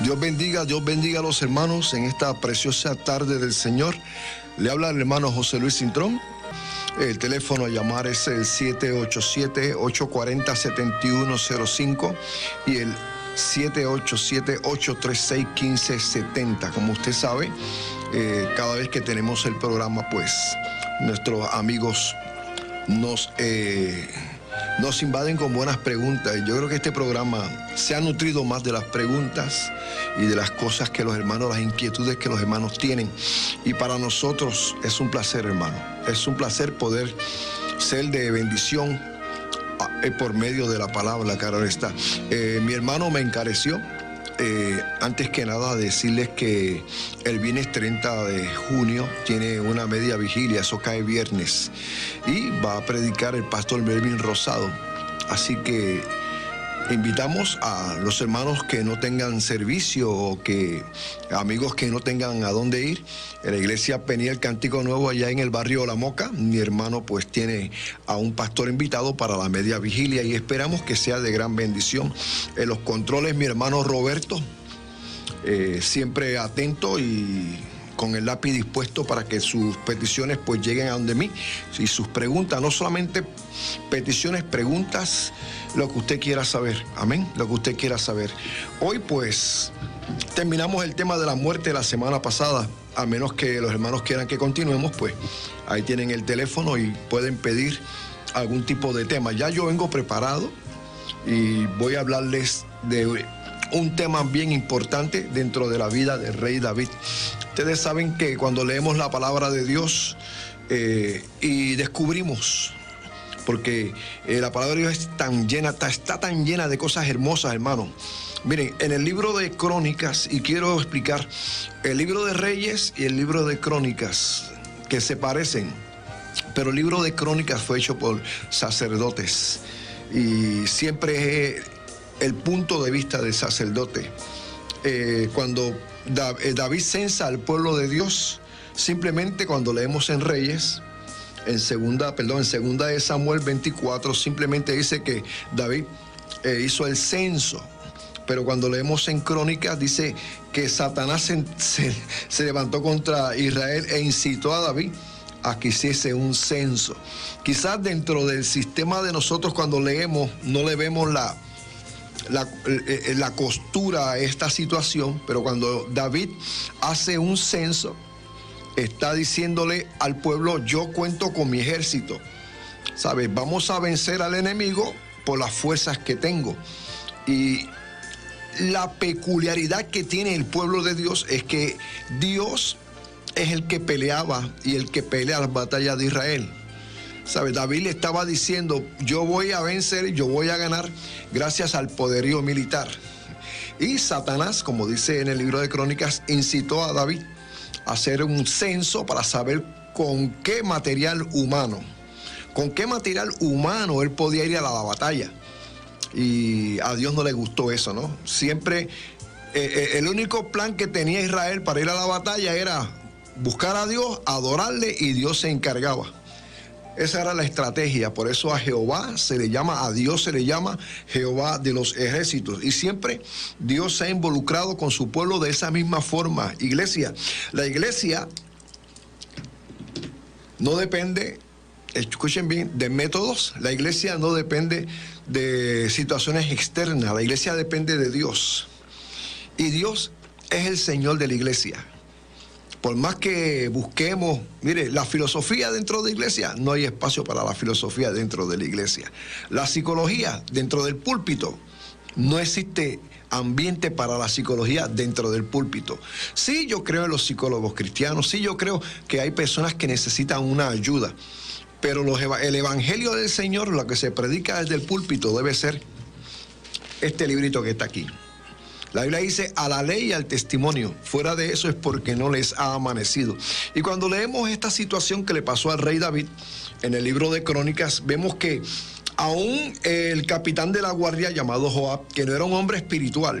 Dios bendiga a los hermanos en esta preciosa tarde del Señor. Le habla el hermano José Luis Cintrón. El teléfono a llamar es el 787-840-7105 y el 787-836-1570. Como usted sabe, cada vez que tenemos el programa, pues nuestros amigos nos invaden con buenas preguntas. Yo creo que este programa se ha nutrido más de las preguntas y de las cosas que los hermanos, las inquietudes que los hermanos tienen. Y para nosotros es un placer, hermano. Es un placer poder ser de bendición por medio de la palabra, claro está. Mi hermano me encareció. Antes que nada decirles que el viernes 30 de junio tiene una media vigilia, eso cae viernes, y va a predicar el pastor Melvin Rosado. Así que invitamos a los hermanos que no tengan servicio o que amigos que no tengan a dónde ir. En la iglesia Peniel Cántico Nuevo, allá en el barrio La Moca, mi hermano pues tiene a un pastor invitado para la media vigilia y esperamos que sea de gran bendición. En los controles, mi hermano Roberto, siempre atento y con el lápiz dispuesto para que sus peticiones pues lleguen a donde mí. Y sus preguntas, no solamente peticiones, preguntas, lo que usted quiera saber. Amén, lo que usted quiera saber. Hoy pues terminamos el tema de la muerte la semana pasada. A menos que los hermanos quieran que continuemos, pues ahí tienen el teléfono y pueden pedir algún tipo de tema. Ya yo vengo preparado y voy a hablarles de un tema bien importante dentro de la vida del rey David. Ustedes saben que cuando leemos la palabra de Dios y descubrimos, porque la palabra de Dios es tan llena, está tan llena de cosas hermosas, hermano. Miren, en el libro de Crónicas, y quiero explicar, el libro de Reyes y el libro de Crónicas, que se parecen, pero el libro de Crónicas fue hecho por sacerdotes, y siempre es el punto de vista del sacerdote. Cuando David censa al pueblo de Dios, simplemente cuando leemos en Reyes, en segunda de Samuel 24, simplemente dice que David hizo el censo. Pero cuando leemos en Crónicas dice que Satanás se levantó contra Israel e incitó a David a que hiciese un censo. Quizás dentro del sistema de nosotros cuando leemos no le vemos la costura a esta situación, pero cuando David hace un censo, está diciéndole al pueblo: yo cuento con mi ejército, ¿sabes? Vamos a vencer al enemigo por las fuerzas que tengo. Y la peculiaridad que tiene el pueblo de Dios es que Dios es el que peleaba y el que pelea las batallas de Israel. ¿Sabe? David le estaba diciendo: yo voy a vencer, yo voy a ganar gracias al poderío militar. Y Satanás, como dice en el libro de Crónicas, incitó a David a hacer un censo para saber con qué material humano él podía ir a la batalla. Y a Dios no le gustó eso, ¿no? Siempre el único plan que tenía Israel para ir a la batalla era buscar a Dios, adorarle, y Dios se encargaba. Esa era la estrategia. Por eso a Dios se le llama Jehová de los ejércitos. Y siempre Dios se ha involucrado con su pueblo de esa misma forma. Iglesia, la iglesia no depende, escuchen bien, de métodos. La iglesia no depende de situaciones externas. La iglesia depende de Dios. Y Dios es el Señor de la iglesia. Por más que busquemos, mire, la filosofía dentro de la iglesia, no hay espacio para la filosofía dentro de la iglesia. La psicología dentro del púlpito, no existe ambiente para la psicología dentro del púlpito. Sí, yo creo en los psicólogos cristianos, sí, yo creo que hay personas que necesitan una ayuda, pero el evangelio del Señor, lo que se predica desde el púlpito, debe ser este librito que está aquí. La Biblia dice: a la ley y al testimonio. Fuera de eso es porque no les ha amanecido. Y cuando leemos esta situación que le pasó al rey David en el libro de Crónicas, vemos que aún el capitán de la guardia llamado Joab, que no era un hombre espiritual,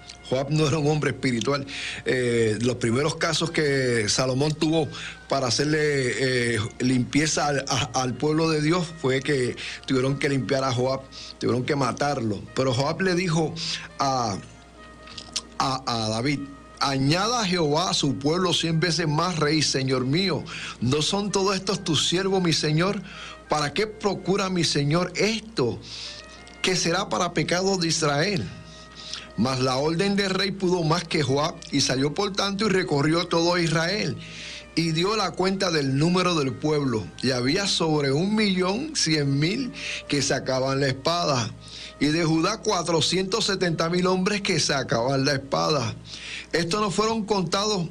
los primeros casos que Salomón tuvo para hacerle limpieza al pueblo de Dios fue que tuvieron que limpiar a Joab, tuvieron que matarlo. Pero Joab le dijo a a David: añada a Jehová a su pueblo 100 veces más, rey, señor mío. ¿No son todos estos tus siervos, mi señor? ¿Para qué procura mi señor esto, que será para pecado de Israel? Mas la orden del rey pudo más que Joab, y salió por tanto y recorrió todo Israel, y dio la cuenta del número del pueblo, y había sobre 1.100.000 que sacaban la espada, y de Judá 470.000 hombres que sacaban la espada. En esto no fueron contados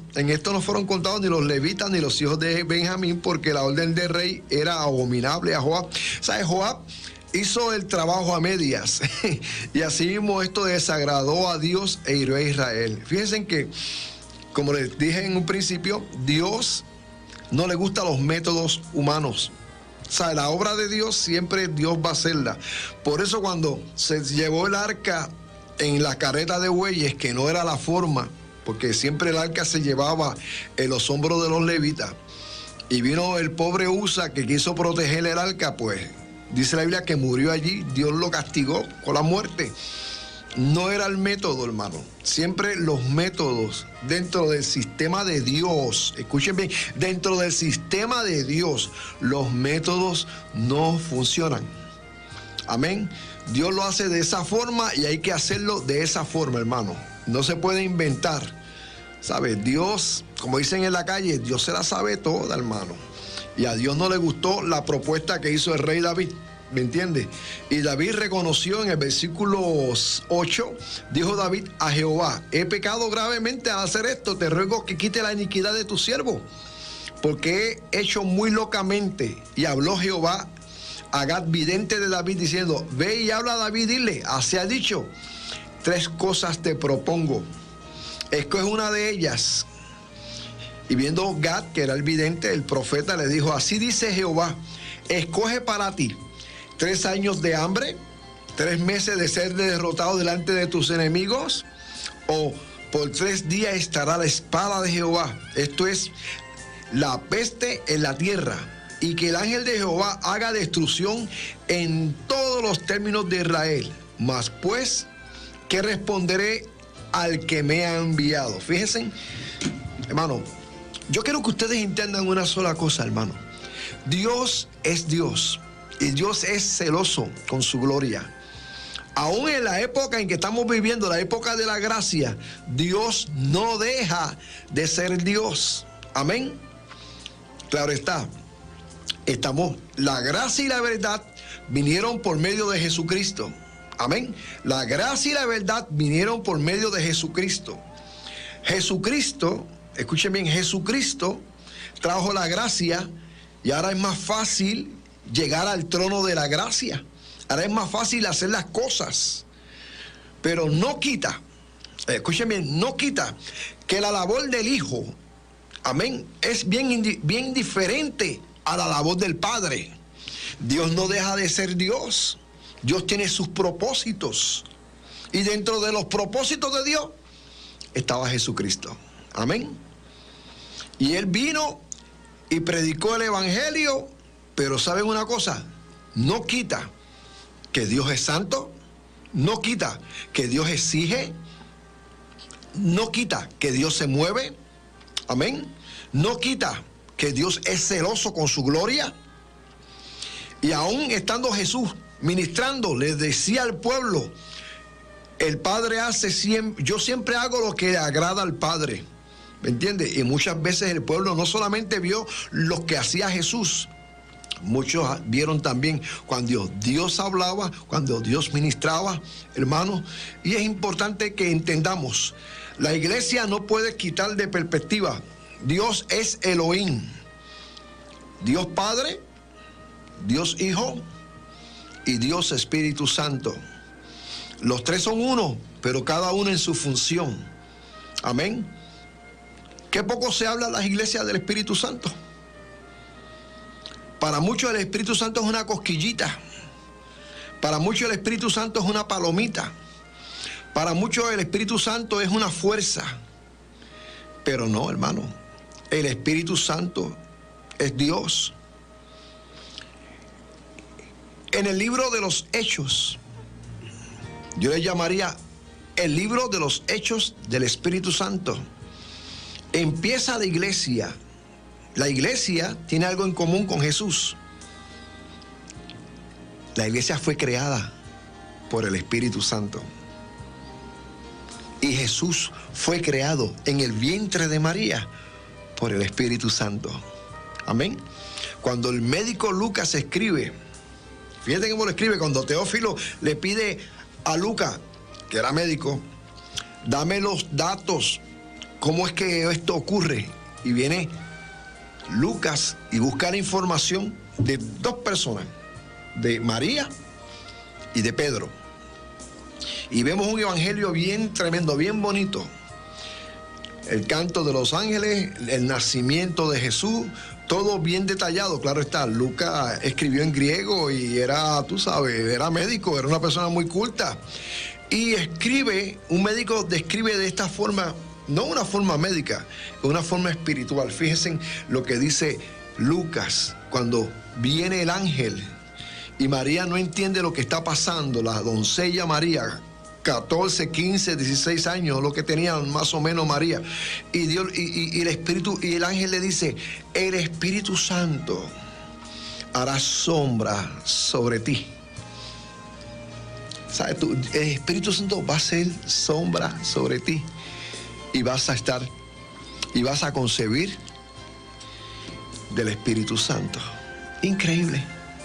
ni los levitas ni los hijos de Benjamín, porque la orden del rey era abominable a Joab. ¿Sabes? Joab hizo el trabajo a medias y así mismo esto desagradó a Dios e hirió a Israel. Fíjense que, como les dije en un principio, Dios no le gustan los métodos humanos. O sea, la obra de Dios siempre Dios va a hacerla. Por eso cuando se llevó el arca en la carreta de bueyes, que no era la forma, porque siempre el arca se llevaba en los hombros de los levitas, y vino el pobre Usa que quiso proteger el arca, pues dice la Biblia que murió allí. Dios lo castigó con la muerte. No era el método, hermano. Siempre los métodos dentro del sistema de Dios, escuchen bien, dentro del sistema de Dios, los métodos no funcionan. Amén. Dios lo hace de esa forma y hay que hacerlo de esa forma, hermano. No se puede inventar. ¿Sabes? Dios, como dicen en la calle, Dios se la sabe toda, hermano. Y a Dios no le gustó la propuesta que hizo el rey David. ¿Me entiendes? Y David reconoció en el versículo 8, dijo David a Jehová: he pecado gravemente al hacer esto, te ruego que quite la iniquidad de tu siervo, porque he hecho muy locamente. Y habló Jehová a Gad, vidente de David, diciendo: ve y habla a David, dile, así ha dicho, 3 cosas te propongo, escoge una de ellas. Y viendo Gad, que era el vidente, el profeta, le dijo: así dice Jehová, escoge para ti 3 años de hambre, 3 meses de ser derrotado delante de tus enemigos, o por 3 días estará la espada de Jehová, esto es, la peste en la tierra, y que el ángel de Jehová haga destrucción en todos los términos de Israel. Mas pues, ¿qué responderé al que me ha enviado? Fíjense, hermano, yo quiero que ustedes entiendan una sola cosa, hermano. Dios es Dios. Y Dios es celoso con su gloria. Aún en la época en que estamos viviendo, la época de la gracia, Dios no deja de ser Dios. Amén. Claro está. La gracia y la verdad vinieron por medio de Jesucristo. Amén. La gracia y la verdad vinieron por medio de Jesucristo. Jesucristo, escuchen bien, Jesucristo trajo la gracia y ahora es más fácil llegar al trono de la gracia. Ahora es más fácil hacer las cosas. Pero no quita, escuchen bien, no quita que la labor del Hijo, amén, es bien diferente a la labor del Padre. Dios no deja de ser Dios. Dios tiene sus propósitos. Y dentro de los propósitos de Dios estaba Jesucristo. Amén. Y Él vino y predicó el evangelio. Pero ¿saben una cosa? No quita que Dios es santo, no quita que Dios exige, no quita que Dios se mueve, amén, no quita que Dios es celoso con su gloria. Y aún estando Jesús ministrando, le decía al pueblo: el Padre hace siempre, yo siempre hago lo que le agrada al Padre, ¿me entiendes? Y muchas veces el pueblo no solamente vio lo que hacía Jesús, muchos vieron también cuando Dios hablaba, cuando Dios ministraba, hermanos. Y es importante que entendamos, la iglesia no puede quitar de perspectiva, Dios es Elohim, Dios Padre, Dios Hijo y Dios Espíritu Santo. Los 3 son uno, pero cada uno en su función. Amén. Qué poco se habla en las iglesias del Espíritu Santo. Para muchos el Espíritu Santo es una cosquillita. Para muchos el Espíritu Santo es una palomita. Para muchos el Espíritu Santo es una fuerza. Pero no, hermano. El Espíritu Santo es Dios. En el libro de los Hechos, yo le llamaría el libro de los Hechos del Espíritu Santo. Empieza la iglesia. La iglesia tiene algo en común con Jesús. La iglesia fue creada por el Espíritu Santo. Y Jesús fue creado en el vientre de María por el Espíritu Santo. Amén. Cuando el médico Lucas escribe, fíjate cómo lo escribe, cuando Teófilo le pide a Lucas, que era médico, dame los datos, cómo es que esto ocurre. Y viene Lucas y busca la información de dos personas, de María y de Pedro. Y vemos un evangelio bien tremendo, bien bonito. El canto de los ángeles, el nacimiento de Jesús, todo bien detallado. Claro está, Lucas escribió en griego y era, tú sabes, era médico, era una persona muy culta. Y escribe, un médico describe de esta forma, no una forma médica, una forma espiritual. Fíjense lo que dice Lucas cuando viene el ángel y María no entiende lo que está pasando. La doncella María, 14, 15, 16 años, lo que tenía más o menos María. Y Dios, y el Espíritu, y el ángel le dice, el Espíritu Santo hará sombra sobre ti. ¿Sabes tú? El Espíritu Santo va a hacer sombra sobre ti. Y vas a estar, y vas a concebir del Espíritu Santo. Increíble.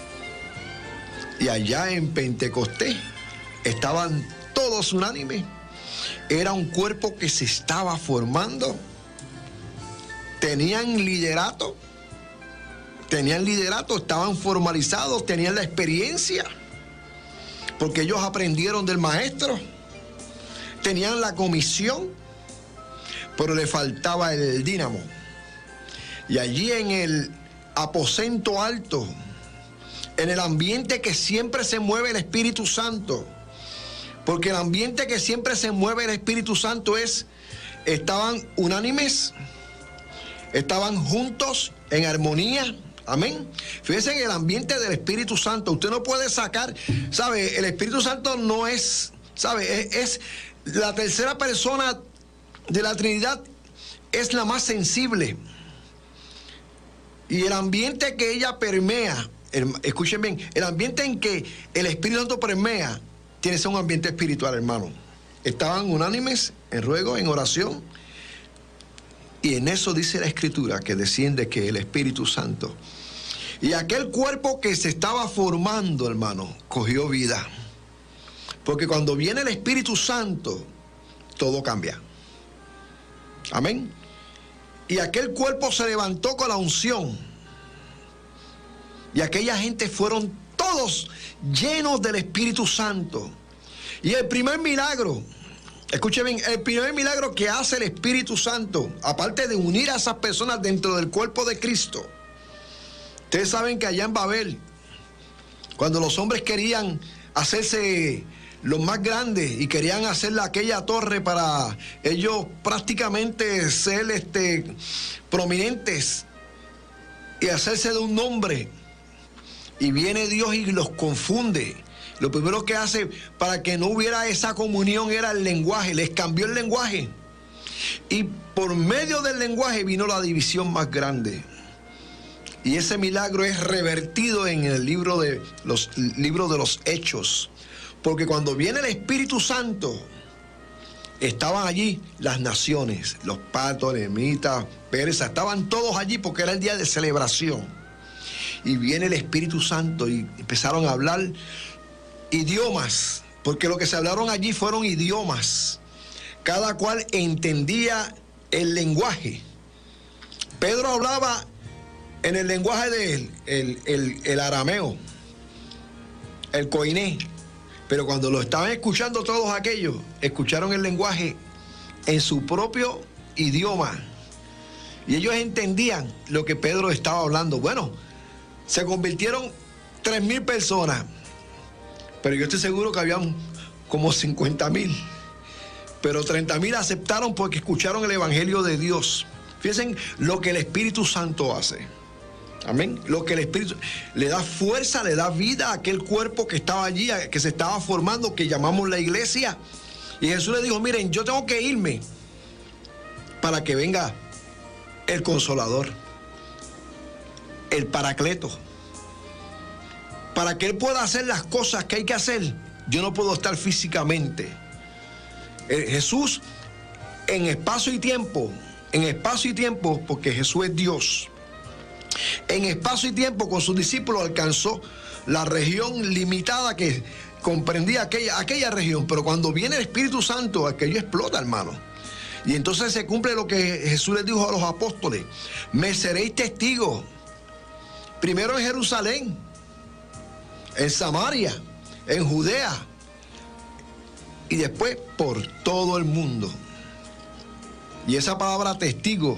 Y allá en Pentecostés estaban todos unánimes. Era un cuerpo que se estaba formando. Tenían liderato, estaban formalizados, tenían la experiencia, porque ellos aprendieron del maestro, tenían la comisión, pero le faltaba el dínamo. Y allí en el aposento alto, en el ambiente que siempre se mueve el Espíritu Santo, porque el ambiente que siempre se mueve el Espíritu Santo estaban unánimes, estaban juntos en armonía. Amén. Fíjense en el ambiente del Espíritu Santo. Usted no puede sacar, ¿sabe? El Espíritu Santo no es, ¿sabe? Es la tercera persona de la Trinidad, es la más sensible. Y el ambiente que ella permea, escuchen bien, el ambiente en que el Espíritu Santo permea, tiene que ser un ambiente espiritual, hermano. Estaban unánimes en ruego, en oración. Y en eso dice la Escritura que desciende que el Espíritu Santo. Y aquel cuerpo que se estaba formando, hermano, cogió vida. Porque cuando viene el Espíritu Santo, todo cambia. Amén. Y aquel cuerpo se levantó con la unción. Y aquella gente fueron todos llenos del Espíritu Santo. Y el primer milagro, escuchen bien, el primer milagro que hace el Espíritu Santo, aparte de unir a esas personas dentro del cuerpo de Cristo. Ustedes saben que allá en Babel, cuando los hombres querían hacerse los más grandes y querían hacer aquella torre para ellos prácticamente ser prominentes y hacerse de un nombre, y viene Dios y los confunde. Lo primero que hace para que no hubiera esa comunión era el lenguaje. Les cambió el lenguaje. Y por medio del lenguaje vino la división más grande. Y ese milagro es revertido en el libro de los Hechos. Porque cuando viene el Espíritu Santo, estaban allí las naciones, los partos, eremitas, persas, estaban todos allí porque era el día de celebración. Y viene el Espíritu Santo y empezaron a hablar idiomas, porque lo que se hablaron allí fueron idiomas. Cada cual entendía el lenguaje. Pedro hablaba en el lenguaje de el arameo, el koiné. Pero cuando lo estaban escuchando todos aquellos, escucharon el lenguaje en su propio idioma. Y ellos entendían lo que Pedro estaba hablando. Bueno, se convirtieron 3,000 personas. Pero yo estoy seguro que habían como 50,000. Pero 30,000 aceptaron porque escucharon el Evangelio de Dios. Fíjense lo que el Espíritu Santo hace. Amén. Lo que el Espíritu le da fuerza, le da vida a aquel cuerpo que estaba allí, que se estaba formando, que llamamos la iglesia. Y Jesús le dijo, miren, yo tengo que irme para que venga el Consolador, el Paracleto, para que Él pueda hacer las cosas que hay que hacer. Yo no puedo estar físicamente. Jesús en espacio y tiempo, porque Jesús es Dios, en espacio y tiempo con sus discípulos alcanzó la región limitada que comprendía aquella región, pero cuando viene el Espíritu Santo, aquello explota, hermano. Y entonces se cumple lo que Jesús les dijo a los apóstoles: me seréis testigos, primero en Jerusalén, en Samaria, en Judea, y después por todo el mundo. Y esa palabra testigo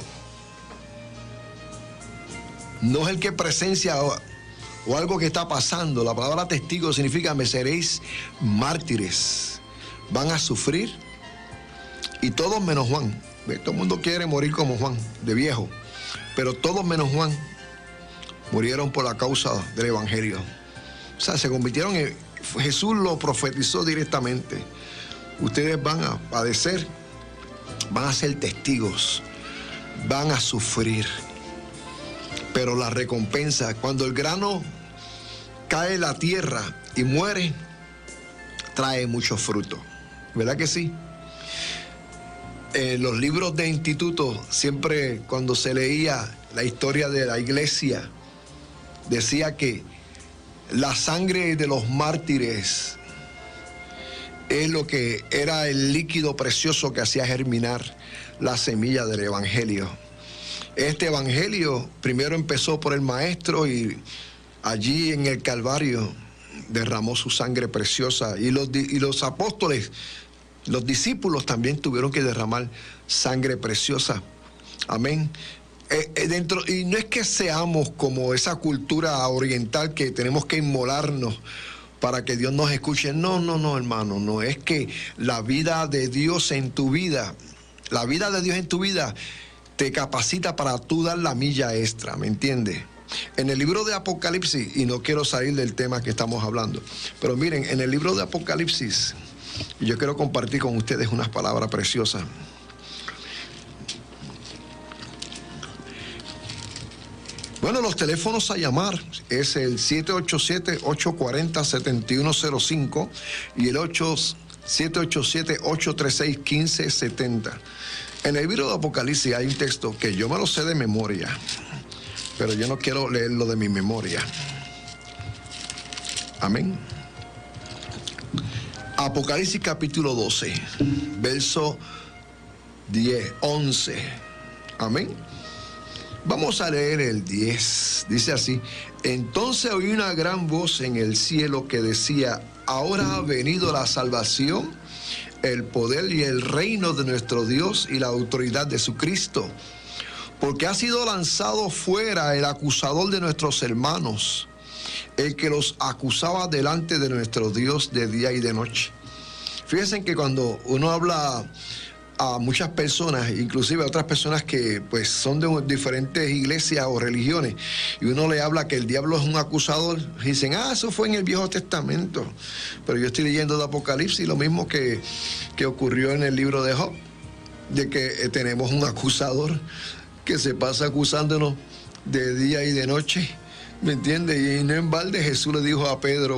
no es el que presencia o algo que está pasando. La palabra testigo significa me seréis mártires. Van a sufrir, y todos menos Juan. Todo el mundo quiere morir como Juan, de viejo, pero todos menos Juan murieron por la causa del Evangelio. O sea, se convirtieron en... Jesús lo profetizó directamente. Ustedes van a padecer, van a ser testigos, van a sufrir, pero la recompensa, cuando el grano cae en la tierra y muere, trae mucho fruto. ¿Verdad que sí? En los libros de instituto, siempre cuando se leía la historia de la iglesia, decía que la sangre de los mártires es lo que era el líquido precioso que hacía germinar la semilla del Evangelio. Este Evangelio primero empezó por el Maestro, y allí en el Calvario derramó su sangre preciosa, y los apóstoles, los discípulos también tuvieron que derramar sangre preciosa. Amén. Y no es que seamos como esa cultura oriental que tenemos que inmolarnos para que Dios nos escuche. No, hermano, no. Es que la vida de Dios en tu vida, te capacita para tú dar la milla extra, ¿me entiendes? En el libro de Apocalipsis, y no quiero salir del tema que estamos hablando, pero miren, en el libro de Apocalipsis, yo quiero compartir con ustedes unas palabras preciosas. Bueno, los teléfonos a llamar es el 787-840-7105 y el 787-836-1570. En el libro de Apocalipsis hay un texto que yo me lo sé de memoria, pero yo no quiero leerlo de mi memoria. Amén. Apocalipsis capítulo 12, verso 11. Amén. Vamos a leer el 10. Dice así: entonces oí una gran voz en el cielo que decía: ahora ha venido la salvación, el poder y el reino de nuestro Dios y la autoridad de su Cristo, porque ha sido lanzado fuera el acusador de nuestros hermanos, el que los acusaba delante de nuestro Dios de día y de noche. Fíjense que cuando uno habla a muchas personas, inclusive a otras personas que pues son de diferentes iglesias o religiones, y uno le habla que el diablo es un acusador, dicen: eso fue en el Viejo Testamento. Pero yo estoy leyendo de Apocalipsis, lo mismo que ocurrió en el libro de Job, de que tenemos un acusador que se pasa acusándonos de día y de noche, ¿me entiendes? Y no en balde Jesús le dijo a Pedro: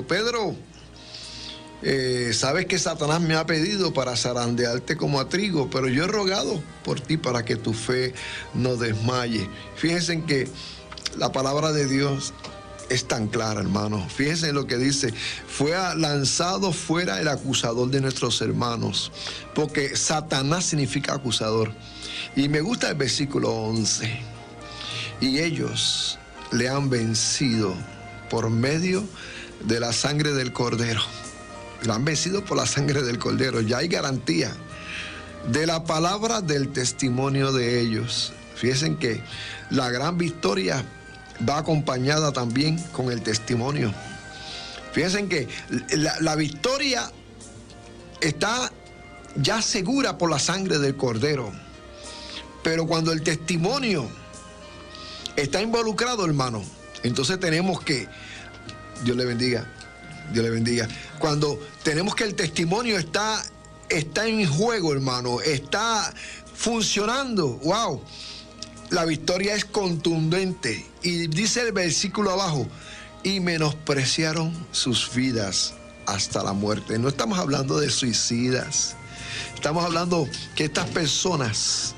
sabes que Satanás me ha pedido para zarandearte como a trigo, pero yo he rogado por ti para que tu fe no desmaye. Fíjense que la palabra de Dios es tan clara, hermano. Fíjense en lo que dice: fue lanzado fuera el acusador de nuestros hermanos, porque Satanás significa acusador. Y me gusta el versículo 11: y ellos le han vencido por medio de la sangre del Cordero. Lo han vencido por la sangre del Cordero. Ya hay garantía de la palabra del testimonio de ellos. Fíjense que la gran victoria va acompañada también con el testimonio. Fíjense que la victoria está ya segura por la sangre del Cordero. Pero cuando el testimonio está involucrado, hermano, entonces tenemos que... Dios le bendiga. Cuando tenemos que el testimonio está está en juego, hermano, está funcionando. ¡Wow! La victoria es contundente. Y dice el versículo abajo, y menospreciaron sus vidas hasta la muerte. No estamos hablando de suicidas. Estamos hablando que estas personas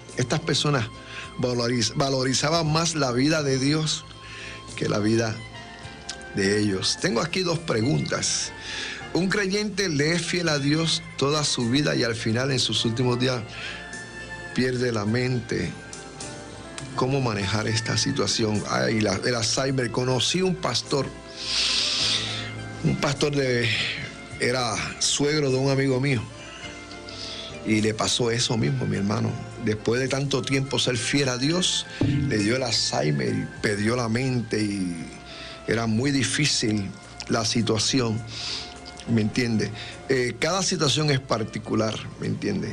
valorizaban más la vida de Dios que la vida de ellos. Tengo aquí dos preguntas. ¿Un creyente le es fiel a Dios toda su vida y al final, en sus últimos días, pierde la mente? ¿Cómo manejar esta situación? Ay, el Alzheimer. Conocí un pastor era suegro de un amigo mío, y le pasó eso mismo, mi hermano. Después de tanto tiempo ser fiel a Dios, le dio el Alzheimer y perdió la mente, y era muy difícil la situación, ¿me entiende? Cada situación es particular, ¿me entiende?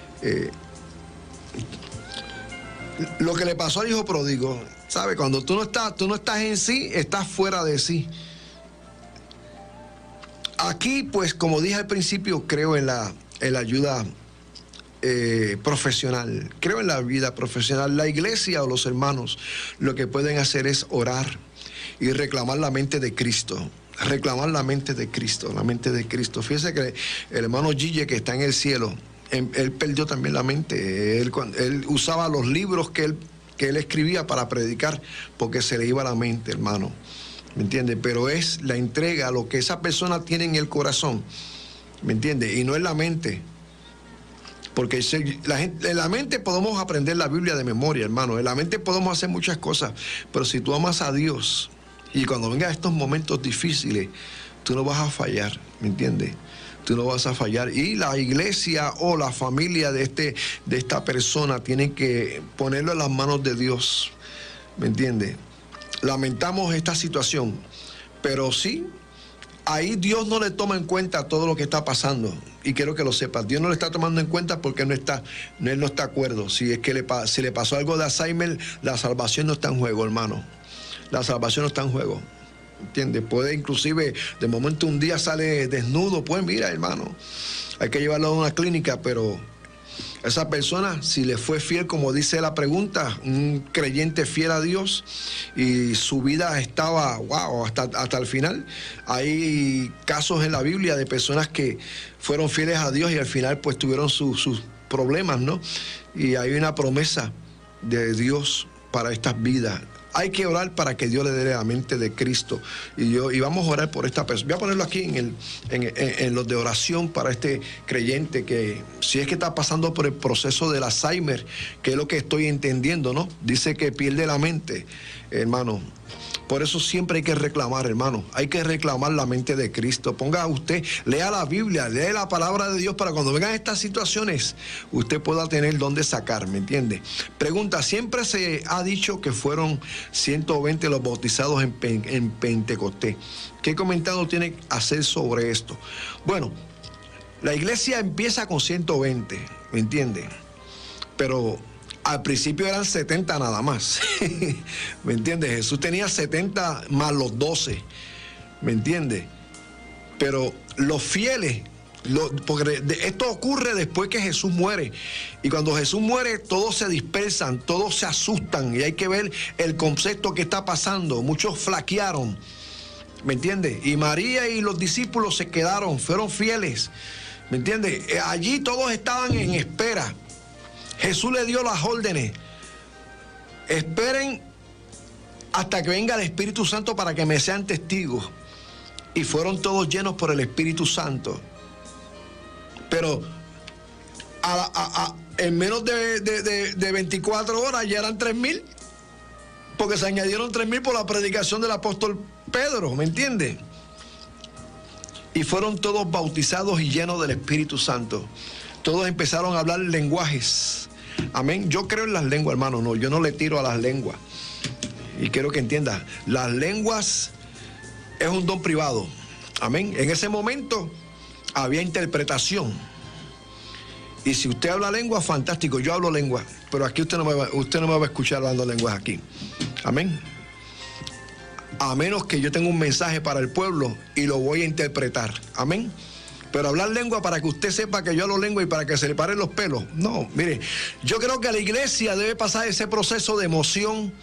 Lo que le pasó al hijo pródigo, ¿sabe? Cuando tú no estás en sí, estás fuera de sí. Aquí, pues, como dije al principio, creo en la ayuda profesional. Creo en la vida profesional. La iglesia o los hermanos lo que pueden hacer es orar y reclamar la mente de Cristo. Reclamar la mente de Cristo, la mente de Cristo. Fíjese que el hermano Gille, que está en el cielo, él perdió también la mente. Él usaba los libros que él escribía para predicar, porque se le iba la mente, hermano. ¿Me entiende? Pero es la entrega, lo que esa persona tiene en el corazón, ¿me entiende? Y no es la mente. Porque en la mente podemos aprender la Biblia de memoria, hermano. En la mente podemos hacer muchas cosas. Pero si tú amas a Dios, y cuando vengan estos momentos difíciles, tú no vas a fallar, ¿me entiendes? Tú no vas a fallar. Y la iglesia o la familia de esta persona tienen que ponerlo en las manos de Dios, ¿me entiendes? Lamentamos esta situación, pero sí, ahí Dios no le toma en cuenta todo lo que está pasando. Y quiero que lo sepas, Dios no le está tomando en cuenta porque Él no está de acuerdo. Si es que si le pasó algo de Alzheimer, la salvación no está en juego, hermano. La salvación no está en juego, ¿entiendes? Puede inclusive, de momento un día sale desnudo, pues mira, hermano, hay que llevarlo a una clínica, pero esa persona, si le fue fiel, como dice la pregunta, un creyente fiel a Dios, y su vida estaba, wow, hasta el final. Hay casos en la Biblia de personas que fueron fieles a Dios y al final pues tuvieron sus problemas, ¿no? Y hay una promesa de Dios para estas vidas. Hay que orar para que Dios le dé la mente de Cristo. Y vamos a orar por esta persona. Voy a ponerlo aquí en los de oración para este creyente, que si es que está pasando por el proceso del Alzheimer, que es lo que estoy entendiendo, ¿no? Dice que pierde la mente, hermano. Por eso siempre hay que reclamar, hermano. Hay que reclamar la mente de Cristo. Ponga usted, lea la Biblia, lea la palabra de Dios para cuando vengan estas situaciones, usted pueda tener dónde sacar, ¿me entiende? Pregunta, siempre se ha dicho que fueron 120 los bautizados en Pentecostés. ¿Qué comentario tiene que hacer sobre esto? Bueno, la iglesia empieza con 120, ¿me entiende? Pero al principio eran 70 nada más, ¿me entiendes? Jesús tenía 70 más los 12, ¿me entiendes? Pero los fieles, porque esto ocurre después que Jesús muere, y cuando Jesús muere todos se dispersan, todos se asustan, y hay que ver el concepto que está pasando. Muchos flaquearon, ¿me entiendes? Y María y los discípulos se quedaron, fueron fieles, ¿me entiendes? Allí todos estaban en espera. Jesús le dio las órdenes: esperen hasta que venga el Espíritu Santo para que me sean testigos. Y fueron todos llenos por el Espíritu Santo. Pero en menos de 24 horas ya eran 3,000, porque se añadieron 3,000 por la predicación del apóstol Pedro, ¿me entiende? Y fueron todos bautizados y llenos del Espíritu Santo. Todos empezaron a hablar lenguajes. Amén. Yo creo en las lenguas, hermano. No, yo no le tiro a las lenguas. Y quiero que entienda, las lenguas es un don privado. Amén. En ese momento había interpretación. Y si usted habla lengua, fantástico. Yo hablo lengua, pero aquí usted no me va a escuchar hablando lenguas aquí. Amén. A menos que yo tenga un mensaje para el pueblo y lo voy a interpretar. Amén. Pero hablar lengua para que usted sepa que yo hablo lengua y para que se le paren los pelos. No, mire, yo creo que la iglesia debe pasar ese proceso de emoción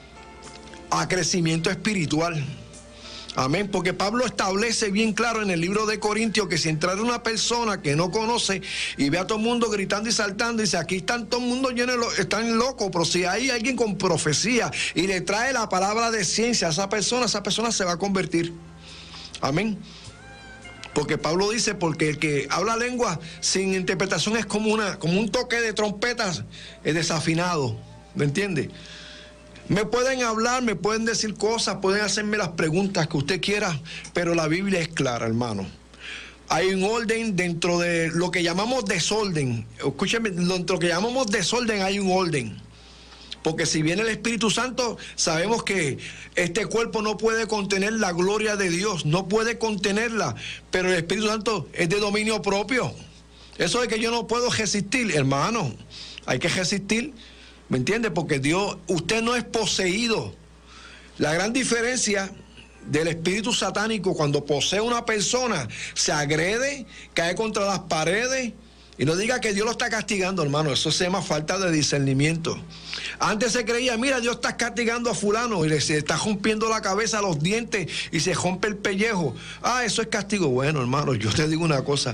a crecimiento espiritual. Amén, porque Pablo establece bien claro en el libro de Corintios que si entrara una persona que no conoce y ve a todo el mundo gritando y saltando, dice, aquí están todo el mundo llenos, están locos, pero si hay alguien con profecía y le trae la palabra de ciencia a esa persona se va a convertir. Amén. Porque Pablo dice, porque el que habla lengua sin interpretación es como un toque de trompetas desafinado, ¿me entiende? Me pueden hablar, me pueden decir cosas, pueden hacerme las preguntas que usted quiera, pero la Biblia es clara, hermano. Hay un orden dentro de lo que llamamos desorden. Escúcheme, dentro de lo que llamamos desorden hay un orden. Porque si viene el Espíritu Santo, sabemos que este cuerpo no puede contener la gloria de Dios, no puede contenerla, pero el Espíritu Santo es de dominio propio. Eso de que yo no puedo resistir, hermano, hay que resistir. ¿Me entiende? Porque Dios, usted no es poseído. La gran diferencia del espíritu satánico cuando posee a una persona, se agrede, cae contra las paredes, y no diga que Dios lo está castigando, hermano, eso se llama falta de discernimiento. Antes se creía, mira, Dios está castigando a fulano y se está rompiendo la cabeza, los dientes y se rompe el pellejo. Ah, eso es castigo. Bueno, hermano, yo te digo una cosa.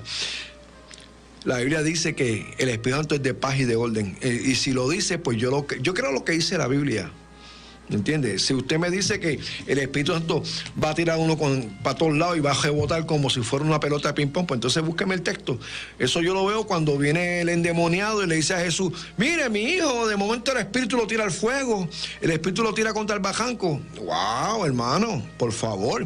La Biblia dice que el Espíritu Santo es de paz y de orden. Y si lo dice, pues yo creo lo que dice la Biblia. ¿Me entiende? Si usted me dice que el Espíritu Santo va a tirar uno para todos lados y va a rebotar como si fuera una pelota de ping-pong, pues entonces búsqueme el texto. Eso yo lo veo cuando viene el endemoniado y le dice a Jesús, mire, mi hijo, de momento el Espíritu lo tira al fuego, el Espíritu lo tira contra el bajanco. ¡Wow, hermano! Por favor.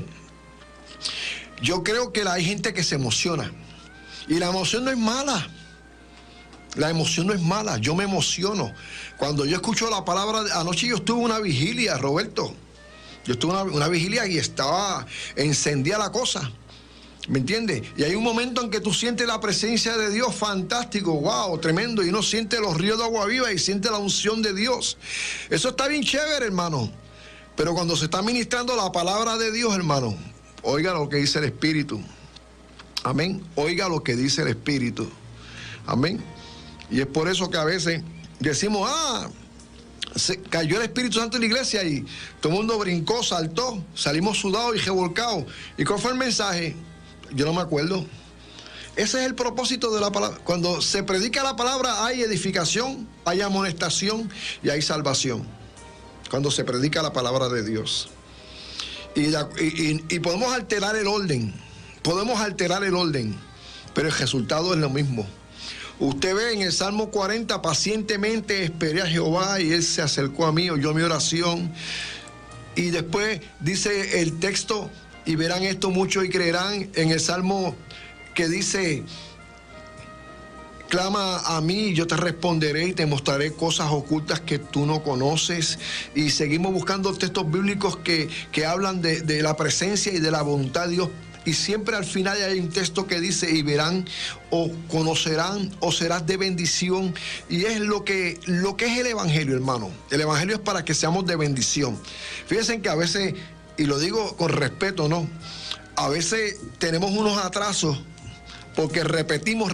Yo creo que hay gente que se emociona. Y la emoción no es mala. La emoción no es mala. Yo me emociono. Cuando yo escucho la palabra, anoche yo estuve en una vigilia, Roberto. Yo estuve en una vigilia y estaba encendida la cosa. ¿Me entiendes? Y hay un momento en que tú sientes la presencia de Dios fantástico, wow, tremendo. Y uno siente los ríos de agua viva y siente la unción de Dios. Eso está bien chévere, hermano. Pero cuando se está ministrando la palabra de Dios, hermano, oiga lo que dice el Espíritu. Amén. Oiga lo que dice el Espíritu. Amén. Y es por eso que a veces decimos, se cayó el Espíritu Santo en la iglesia y todo el mundo brincó, saltó, salimos sudados y revolcados. ¿Y cuál fue el mensaje? Yo no me acuerdo. Ese es el propósito de la palabra. Cuando se predica la palabra hay edificación, hay amonestación y hay salvación. Cuando se predica la palabra de Dios. Y podemos alterar el orden. Podemos alterar el orden, pero el resultado es lo mismo. Usted ve en el Salmo 40, pacientemente esperé a Jehová y Él se acercó a mí, oyó mi oración. Y después dice el texto, y verán esto mucho y creerán, en el Salmo que dice, clama a mí y yo te responderé y te mostraré cosas ocultas que tú no conoces. Y seguimos buscando textos bíblicos que hablan de la presencia y de la voluntad de Dios. Y siempre al final hay un texto que dice, y verán, o conocerán, o serás de bendición. Y es lo que es el Evangelio, hermano. El Evangelio es para que seamos de bendición. Fíjense que a veces, y lo digo con respeto, ¿no? A veces tenemos unos atrasos porque repetimos.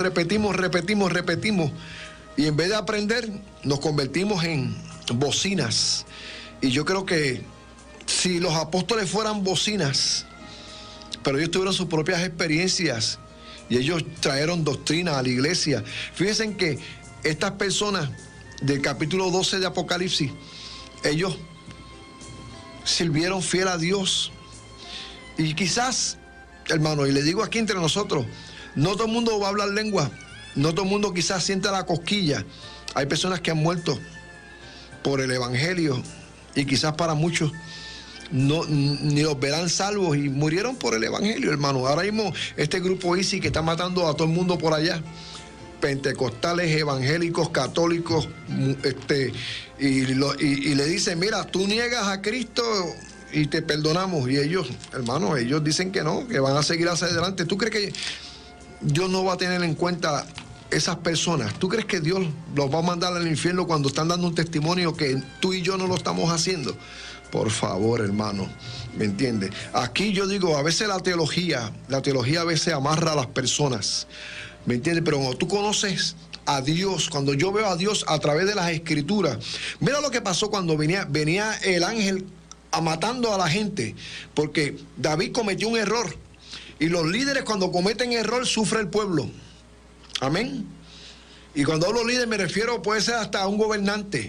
Y en vez de aprender, nos convertimos en bocinas. Y yo creo que si los apóstoles fueran bocinas, pero ellos tuvieron sus propias experiencias y ellos trajeron doctrina a la iglesia. Fíjense que estas personas del capítulo 12 de Apocalipsis, ellos sirvieron fiel a Dios. Y quizás, hermano, y le digo aquí entre nosotros, no todo el mundo va a hablar lengua, no todo el mundo quizás sienta la cosquilla. Hay personas que han muerto por el Evangelio y quizás para muchos ni los verán salvos y murieron por el Evangelio, hermano. Ahora mismo este grupo ISIS que está matando a todo el mundo por allá, pentecostales, evangélicos, católicos, y le dicen, mira, tú niegas a Cristo y te perdonamos. Y ellos, hermano, ellos dicen que no, que van a seguir hacia adelante. ¿Tú crees que Dios no va a tener en cuenta esas personas, ¿tú crees que Dios los va a mandar al infierno cuando están dando un testimonio que tú y yo no lo estamos haciendo? Por favor, hermano, ¿me entiendes? Aquí yo digo, a veces la teología a veces amarra a las personas, ¿me entiendes? Pero cuando tú conoces a Dios, cuando yo veo a Dios a través de las Escrituras, mira lo que pasó cuando venía el ángel matando a la gente, porque David cometió un error, y los líderes cuando cometen error sufre el pueblo. Amén. Y cuando hablo líder me refiero, puede ser hasta un gobernante,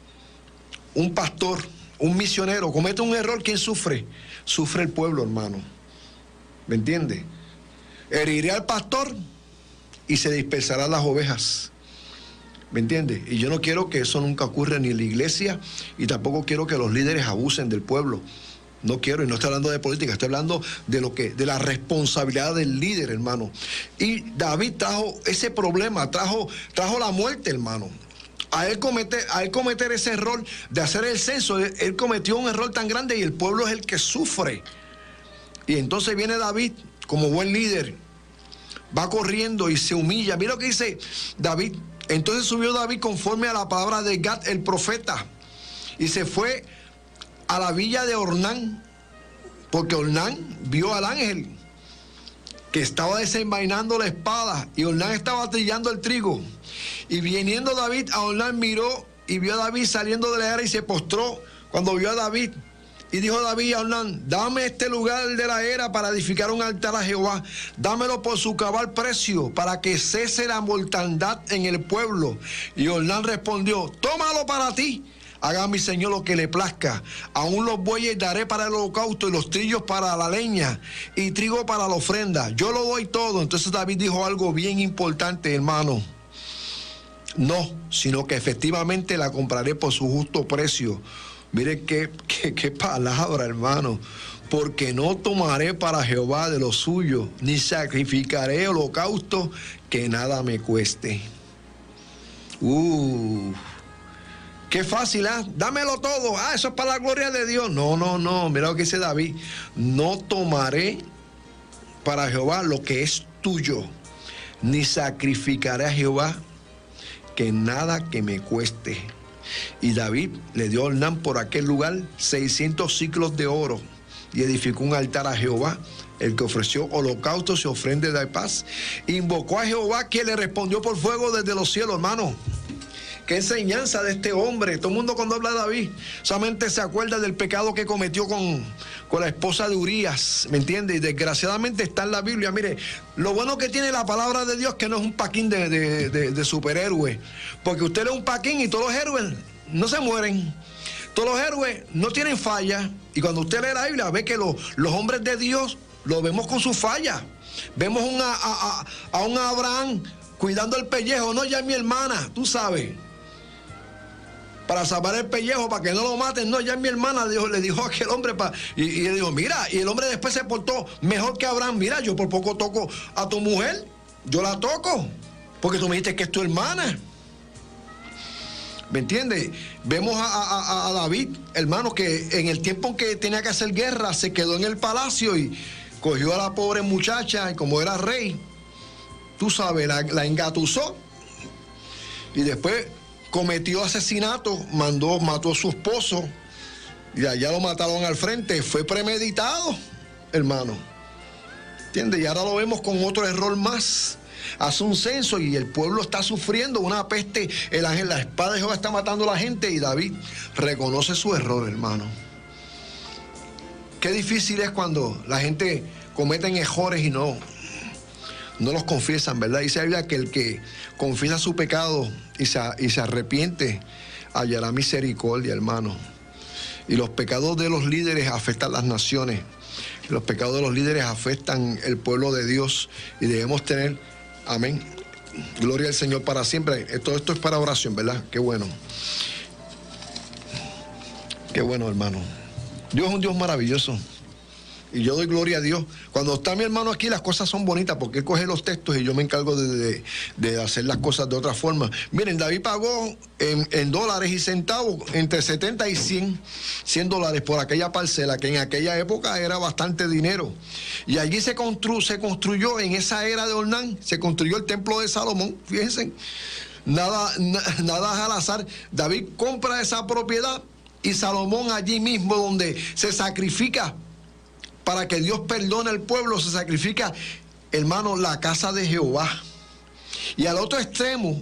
un pastor, un misionero. Comete un error, ¿quién sufre? Sufre el pueblo, hermano. ¿Me entiende? Heriré al pastor y se dispersarán las ovejas. ¿Me entiende? Y yo no quiero que eso nunca ocurra ni en la iglesia, y tampoco quiero que los líderes abusen del pueblo. No quiero, y no estoy hablando de política, estoy hablando de la responsabilidad del líder, hermano. Y David trajo ese problema, trajo la muerte, hermano. A él cometer ese error de hacer el censo, él cometió un error tan grande y el pueblo es el que sufre. Y entonces viene David como buen líder, va corriendo y se humilla. Mira lo que dice David. Entonces subió David conforme a la palabra de Gad el profeta y se fue a la villa de Ornán, porque Ornán vio al ángel que estaba desenvainando la espada y Ornán estaba trillando el trigo. Y viniendo David a Ornán, miró y vio a David saliendo de la era y se postró cuando vio a David. Y dijo David a Ornán: dame este lugar de la era para edificar un altar a Jehová. Dámelo por su cabal precio, para que cese la mortandad en el pueblo. Y Ornán respondió: tómalo para ti. Haga mi señor lo que le plazca. Aún los bueyes daré para el holocausto y los trillos para la leña y trigo para la ofrenda. Yo lo doy todo. Entonces David dijo algo bien importante, hermano. No, sino que efectivamente la compraré por su justo precio. Mire qué palabra, hermano. Porque no tomaré para Jehová de lo suyo, ni sacrificaré holocausto que nada me cueste. Qué fácil, ¿ah? Dámelo todo. Eso es para la gloria de Dios. No. Mira lo que dice David. No tomaré para Jehová lo que es tuyo, ni sacrificaré a Jehová que nada que me cueste. Y David le dio a Ornán por aquel lugar 600 ciclos de oro y edificó un altar a Jehová, el que ofreció holocaustos y ofrendas de paz. Invocó a Jehová, quien le respondió por fuego desde los cielos, hermano. Qué enseñanza de este hombre. Todo el mundo cuando habla de David solamente se acuerda del pecado que cometió con la esposa de Urías, ¿me entiende? Y desgraciadamente está en la Biblia. Mire, lo bueno que tiene la palabra de Dios que no es un paquín de superhéroes, porque usted lee un paquín y todos los héroes no se mueren. Todos los héroes no tienen falla. Y cuando usted lee la Biblia ve que los hombres de Dios los vemos con sus fallas. Vemos a un Abraham cuidando el pellejo. No, ya es mi hermana, tú sabes, para salvar el pellejo, para que no lo maten. No, ya es mi hermana, le dijo a aquel hombre. Y le dijo: mira, y el hombre después se portó mejor que Abraham. Mira, yo por poco toco a tu mujer, yo la toco, porque tú me dijiste que es tu hermana. ¿Me entiendes? Vemos a David, hermano, que en el tiempo en que tenía que hacer guerra, se quedó en el palacio y cogió a la pobre muchacha, y como era rey, tú sabes, la engatusó. Y después cometió asesinato, mató a su esposo, y allá lo mataron al frente. Fue premeditado, hermano. ¿Entiendes? Y ahora lo vemos con otro error más. Hace un censo y el pueblo está sufriendo una peste. El ángel, la espada de Jehová está matando a la gente, y David reconoce su error, hermano. Qué difícil es cuando la gente comete errores y no los confiesan, ¿verdad? Dice la Biblia que el que confiesa su pecado y se arrepiente hallará misericordia, hermano. Y los pecados de los líderes afectan las naciones. Los pecados de los líderes afectan el pueblo de Dios, y debemos tener, amén, gloria al Señor para siempre. Todo esto es para oración, ¿verdad? Qué bueno. Qué bueno, hermano. Dios es un Dios maravilloso. Y yo doy gloria a Dios. Cuando está mi hermano aquí, las cosas son bonitas porque él coge los textos y yo me encargo de hacer las cosas de otra forma. Miren, David pagó en dólares y centavos entre 70 y 100 dólares por aquella parcela, que en aquella época era bastante dinero. Y allí se construyó, en esa era de Ornán, se construyó el templo de Salomón. Fíjense, nada al azar. David compra esa propiedad y Salomón allí mismo donde se sacrifica para que Dios perdone al pueblo, se sacrifica, hermano, la casa de Jehová. Y al otro extremo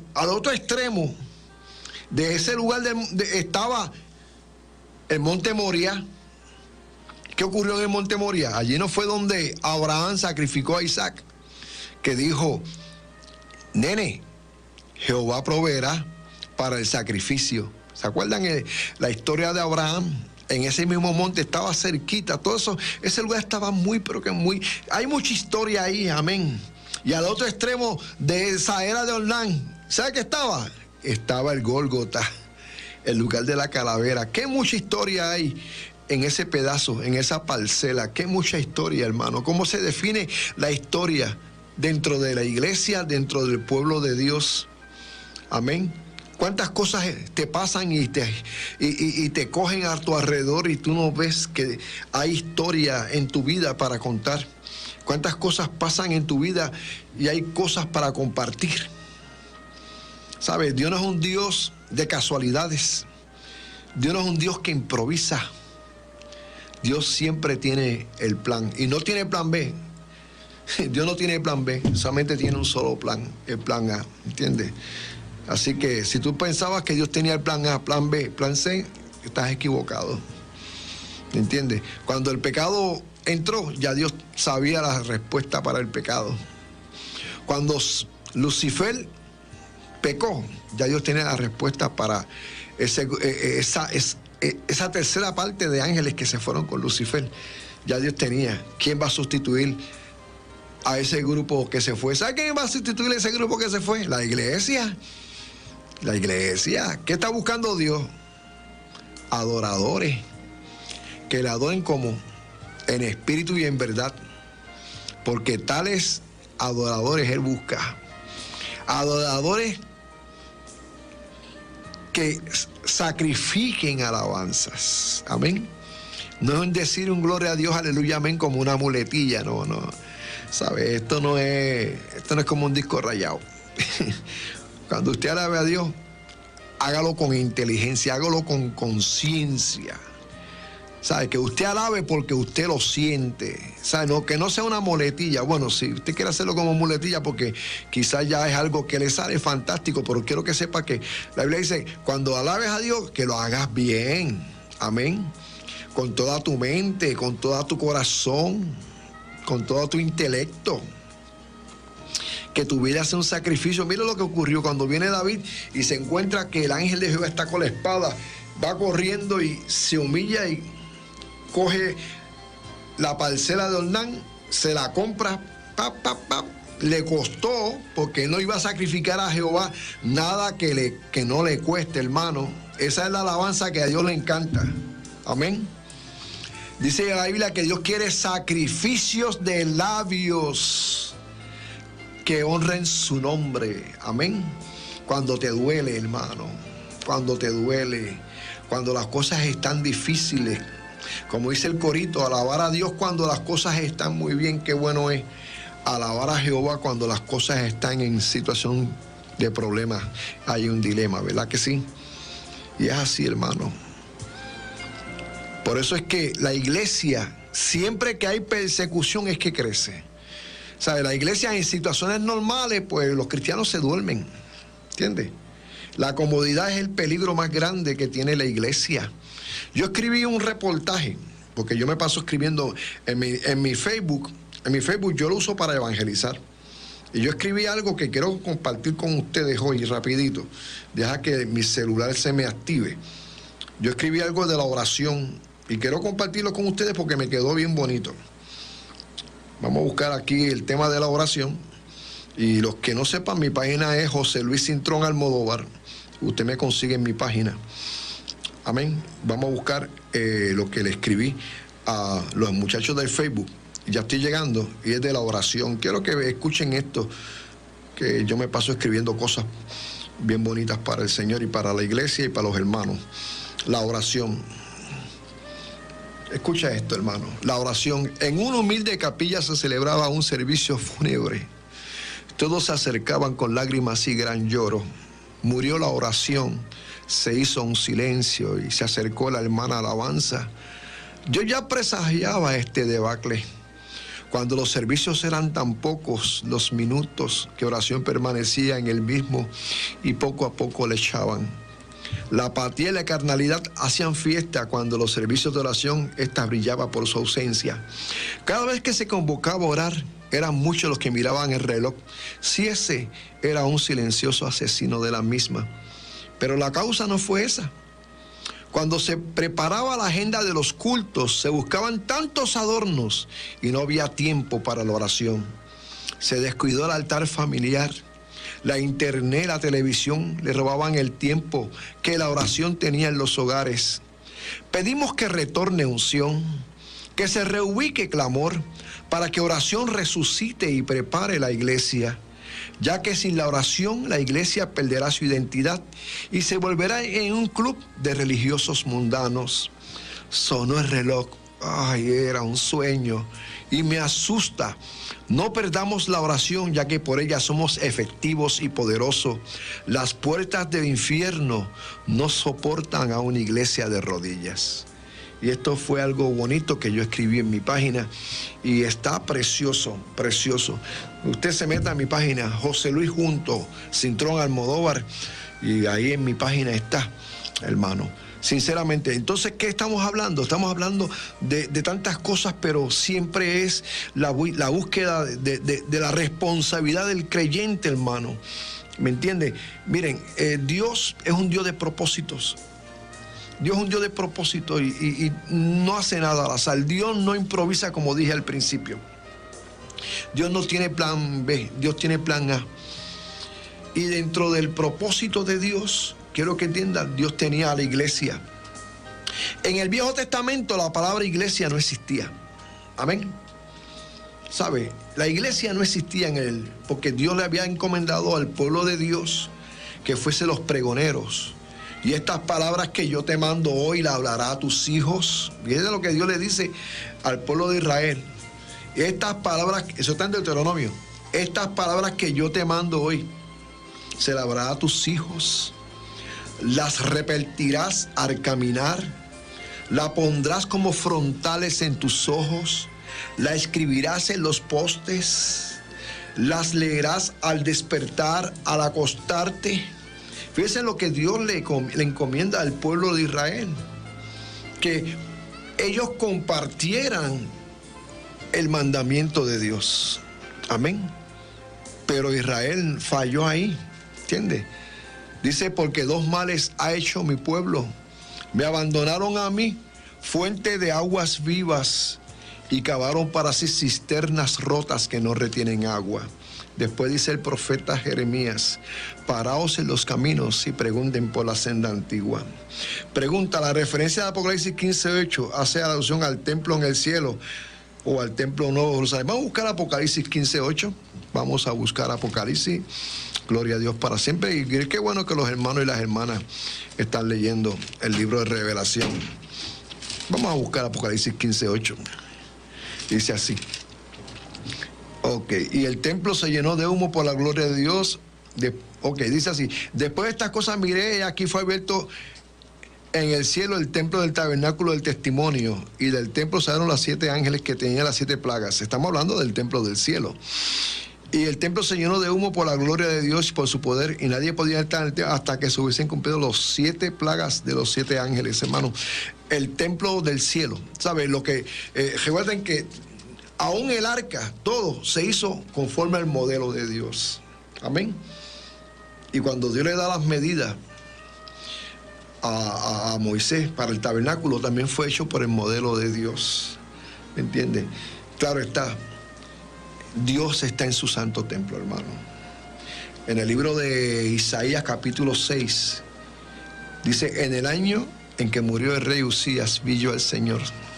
de ese lugar estaba el monte Moria. ¿Qué ocurrió en el monte Moria? Allí no fue donde Abraham sacrificó a Isaac, que dijo, nene, Jehová proveerá para el sacrificio. ¿Se acuerdan la historia de Abraham? En ese mismo monte estaba cerquita, todo eso, ese lugar estaba hay mucha historia ahí, amén. Y al otro extremo de esa era de Ornán, ¿sabe qué estaba? Estaba el Gólgota, el lugar de la calavera. Qué mucha historia hay en ese pedazo, en esa parcela, qué mucha historia, hermano. ¿Cómo se define la historia dentro de la iglesia, dentro del pueblo de Dios? Amén. ¿Cuántas cosas te pasan y te cogen a tu alrededor y tú no ves que hay historia en tu vida para contar? ¿Cuántas cosas pasan en tu vida y hay cosas para compartir? ¿Sabes? Dios no es un Dios de casualidades. Dios no es un Dios que improvisa. Dios siempre tiene el plan y no tiene plan B. Dios no tiene plan B, solamente tiene un solo plan, el plan A, ¿entiendes? Así que si tú pensabas que Dios tenía el plan A, plan B, plan C, estás equivocado. ¿Entiendes? Cuando el pecado entró, ya Dios sabía la respuesta para el pecado. Cuando Lucifer pecó, ya Dios tenía la respuesta para esa tercera parte de ángeles que se fueron con Lucifer. Ya Dios tenía. ¿Quién va a sustituir a ese grupo que se fue? ¿Sabe quién va a sustituir a ese grupo que se fue? La iglesia. La iglesia. ¿Qué está buscando Dios? Adoradores. Que le adoren como en espíritu y en verdad. Porque tales adoradores Él busca. Adoradores que sacrifiquen alabanzas. Amén. No es decir un gloria a Dios, aleluya, amén, como una muletilla. No. ¿Sabe? Esto no es como un disco rayado. Cuando usted alabe a Dios, hágalo con inteligencia, hágalo con conciencia. ¿Sabe? Que usted alabe porque usted lo siente. ¿Sabe? No, que no sea una muletilla. Bueno, si usted quiere hacerlo como muletilla porque quizás ya es algo que le sale fantástico, pero quiero que sepa que la Biblia dice, cuando alabes a Dios, que lo hagas bien. Amén. Con toda tu mente, con todo tu corazón, con todo tu intelecto. Que tu vida sea un sacrificio. Mira lo que ocurrió cuando viene David y se encuentra que el ángel de Jehová está con la espada, va corriendo y se humilla y coge la parcela de Ornán, se la compra, le costó, porque no iba a sacrificar a Jehová nada que no le cueste, hermano. Esa es la alabanza que a Dios le encanta. Amén. Dice la Biblia que Dios quiere sacrificios de labios que honren su nombre. Amén. Cuando te duele, hermano, cuando te duele, cuando las cosas están difíciles, como dice el corito, alabar a Dios cuando las cosas están muy bien, qué bueno es alabar a Jehová cuando las cosas están en situación de problemas, hay un dilema, ¿verdad que sí? Y es así, hermano. Por eso es que la iglesia, siempre que hay persecución, es que crece. ¿Sabe? La iglesia en situaciones normales, pues los cristianos se duermen. ¿Entiendes? La comodidad es el peligro más grande que tiene la iglesia. Yo escribí un reportaje, porque yo me paso escribiendo en mi Facebook. En mi Facebook yo lo uso para evangelizar. Y yo escribí algo que quiero compartir con ustedes hoy, rapidito. Deja que mi celular se me active. Yo escribí algo de la oración y quiero compartirlo con ustedes porque me quedó bien bonito. Vamos a buscar aquí el tema de la oración. Y los que no sepan, mi página es José Luis Cintrón Almodóvar. Usted me consigue en mi página. Amén. Vamos a buscar lo que le escribí a los muchachos del Facebook. Ya estoy llegando y es de la oración. Quiero que escuchen esto, que yo me paso escribiendo cosas bien bonitas para el Señor y para la iglesia y para los hermanos. La oración. Escucha esto, hermano. La oración. En una humilde capilla se celebraba un servicio fúnebre. Todos se acercaban con lágrimas y gran lloro. Murió la oración. Se hizo un silencio y se acercó la hermana alabanza. Yo ya presagiaba este debacle. Cuando los servicios eran tan pocos, los minutos que oración permanecía en el mismo y poco a poco le echaban. La apatía y la carnalidad hacían fiesta cuando los servicios de oración, esta brillaba por su ausencia. Cada vez que se convocaba a orar, eran muchos los que miraban el reloj, si ese era un silencioso asesino de la misma. Pero la causa no fue esa. Cuando se preparaba la agenda de los cultos, se buscaban tantos adornos y no había tiempo para la oración. Se descuidó el altar familiar. La internet, la televisión le robaban el tiempo que la oración tenía en los hogares. Pedimos que retorne unción, que se reubique clamor, para que oración resucite y prepare la iglesia, ya que sin la oración la iglesia perderá su identidad y se volverá en un club de religiosos mundanos. Sonó el reloj. Ay, era un sueño y me asusta. No perdamos la oración, ya que por ella somos efectivos y poderosos. Las puertas del infierno no soportan a una iglesia de rodillas. Y esto fue algo bonito que yo escribí en mi página y está precioso, precioso. Usted se meta a mi página, José Luis Junto, Cintrón Almodóvar, y ahí en mi página está, hermano. Sinceramente, entonces, ¿qué estamos hablando? Estamos hablando de tantas cosas, pero siempre es la búsqueda de la responsabilidad del creyente, hermano. ¿Me entiende? Miren, Dios es un Dios de propósitos. Dios es un Dios de propósito y no hace nada al azar. Dios no improvisa, como dije al principio. Dios no tiene plan B, Dios tiene plan A. Y dentro del propósito de Dios, quiero que entiendan, Dios tenía a la iglesia. En el Viejo Testamento la palabra iglesia no existía. Amén. ¿Sabe? La iglesia no existía en él, porque Dios le había encomendado al pueblo de Dios que fuese los pregoneros. Y estas palabras que yo te mando hoy las hablará a tus hijos. Fíjense lo que Dios le dice al pueblo de Israel. Estas palabras, eso está en Deuteronomio. Estas palabras que yo te mando hoy, se las hablará a tus hijos. Las repetirás al caminar. La pondrás como frontales en tus ojos. La escribirás en los postes. Las leerás al despertar, al acostarte. Fíjense lo que Dios le encomienda al pueblo de Israel, que ellos compartieran el mandamiento de Dios. Amén. Pero Israel falló ahí, ¿entiende? Dice, porque dos males ha hecho mi pueblo. Me abandonaron a mí, fuente de aguas vivas, y cavaron para sí cisternas rotas que no retienen agua. Después dice el profeta Jeremías, paraos en los caminos y pregunten por la senda antigua. Pregunta, la referencia de Apocalipsis 15:8 hace alusión al templo en el cielo o al templo nuevo de Jerusalén. Vamos a buscar Apocalipsis 15:8. Vamos a buscar Apocalipsis. Gloria a Dios para siempre. Y qué bueno que los hermanos y las hermanas están leyendo el libro de Revelación. Vamos a buscar Apocalipsis 15:8. Dice así. Ok, y el templo se llenó de humo por la gloria de Dios. Dice así. Después de estas cosas miré, y aquí fue abierto en el cielo el templo del tabernáculo del testimonio, y del templo salieron los 7 ángeles que tenían las 7 plagas. Estamos hablando del templo del cielo. Y el templo se llenó de humo por la gloria de Dios y por su poder, y nadie podía entrar en el templo hasta que se hubiesen cumplido los 7 plagas de los 7 ángeles, hermano. El templo del cielo. ¿Saben? Lo que recuerden que aún el arca, todo se hizo conforme al modelo de Dios. Amén. Y cuando Dios le da las medidas a Moisés para el tabernáculo, también fue hecho por el modelo de Dios. ¿Me entiende? Claro está, Dios está en su santo templo, hermano. En el libro de Isaías capítulo 6, dice, en el año en que murió el rey Usías, vi yo al Señor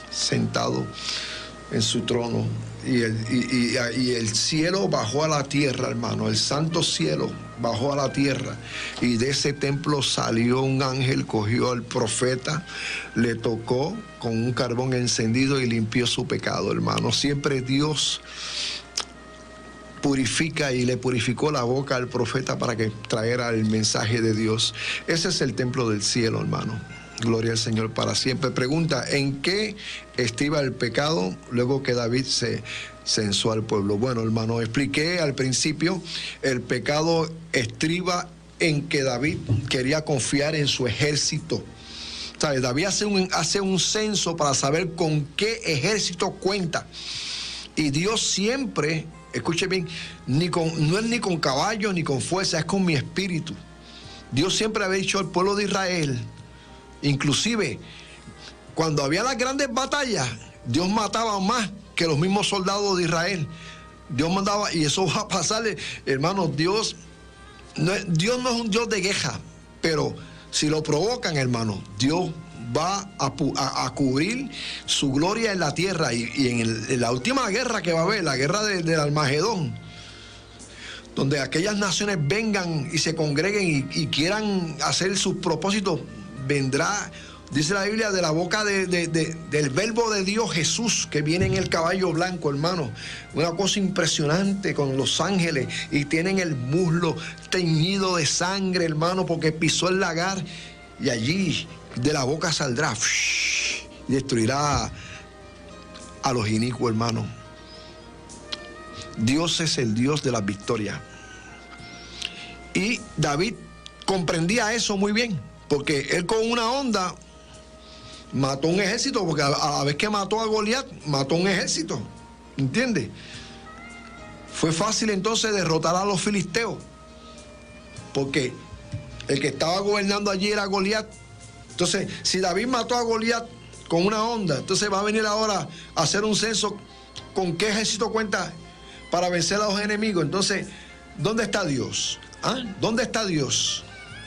sentado en su trono. Y el cielo bajó a la tierra, hermano. El santo cielo bajó a la tierra. Y de ese templo salió un ángel, cogió al profeta, le tocó con un carbón encendido y limpió su pecado, hermano. Siempre Dios purifica, y le purificó la boca al profeta para que trajera el mensaje de Dios. Ese es el templo del cielo, hermano. Gloria al Señor para siempre. Pregunta, ¿en qué estriba el pecado luego que David se censó al pueblo? Bueno, hermano, expliqué al principio, el pecado estriba en que David quería confiar en su ejército. ¿Sabes? David hace un censo para saber con qué ejército cuenta. Y Dios siempre, escuche bien, no es ni con caballo ni con fuerza, es con mi espíritu. Dios siempre había dicho al pueblo de Israel, inclusive cuando había las grandes batallas, Dios mataba más que los mismos soldados de Israel. Dios mandaba, y eso va a pasarle, hermano. Dios no es un Dios de queja, pero si lo provocan, hermano, Dios va a cubrir su gloria en la tierra. Y en la última guerra que va a haber, la guerra del Armagedón, donde aquellas naciones vengan y se congreguen y quieran hacer sus propósitos, vendrá, dice la Biblia, de la boca del verbo de Dios, Jesús, que viene en el caballo blanco, hermano. Una cosa impresionante con los ángeles, y tienen el muslo teñido de sangre, hermano, porque pisó el lagar, y allí de la boca saldrá y destruirá a los inicuos, hermano. Dios es el Dios de las victorias. Y David comprendía eso muy bien, porque él con una onda mató un ejército, porque a la vez que mató a Goliat, mató un ejército, ¿entiendes? Fue fácil entonces derrotar a los filisteos, porque el que estaba gobernando allí era Goliat. Entonces, si David mató a Goliat con una onda, entonces va a venir ahora a hacer un censo con qué ejército cuenta para vencer a los enemigos. Entonces, ¿dónde está Dios? ¿Ah? ¿Dónde está Dios?